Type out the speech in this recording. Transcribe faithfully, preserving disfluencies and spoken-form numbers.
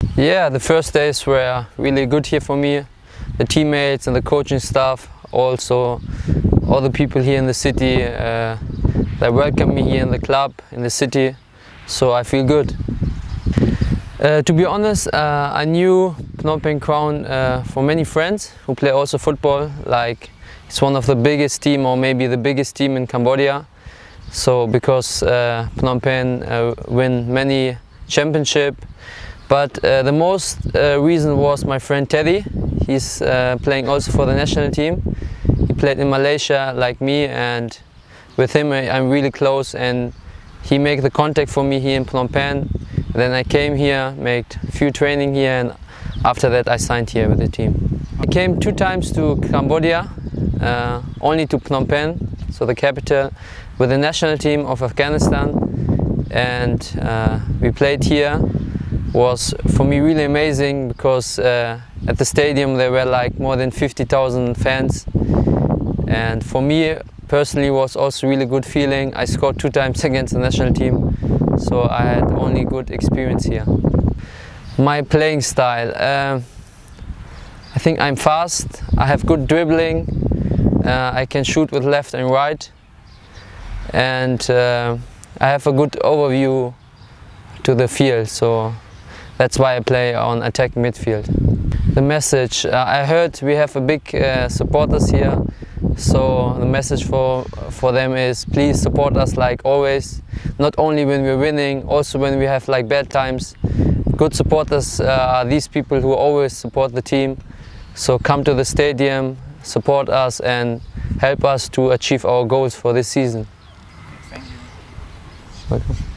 Yeah, the first days were really good here for me. The teammates and the coaching staff, also all the people here in the city, uh, they welcome me here in the club, in the city, so I feel good. Uh, to be honest, uh, I knew Phnom Penh Crown uh, for many friends who play also football. Like, it's one of the biggest team, or maybe the biggest team in Cambodia. So because uh, Phnom Penh uh, win many championship, but uh, the most uh, reason was my friend Teddy. He's uh, playing also for the national team. He played in Malaysia like me, and with him I, I'm really close, and he made the contact for me here in Phnom Penh. Then I came here, made a few training here, and after that I signed here with the team. I came two times to Cambodia, uh, only to Phnom Penh, so the capital, with the national team of Afghanistan, and uh, we played here. Was for me really amazing because uh, at the stadium there were like more than fifty thousand fans, and for me personally was also really good feeling. I scored two times against the national team, so I had only good experience here. My playing style, uh, I think I'm fast, I have good dribbling, uh, I can shoot with left and right, and uh, I have a good overview to the field, so that's why I play on attack midfield. The message, uh, I heard we have a big uh, supporters here, so the message for, for them is please support us like always, not only when we're winning, also when we have like bad times. Good supporters uh, are these people who always support the team, so come to the stadium, support us and help us to achieve our goals for this season. Thank you. Welcome.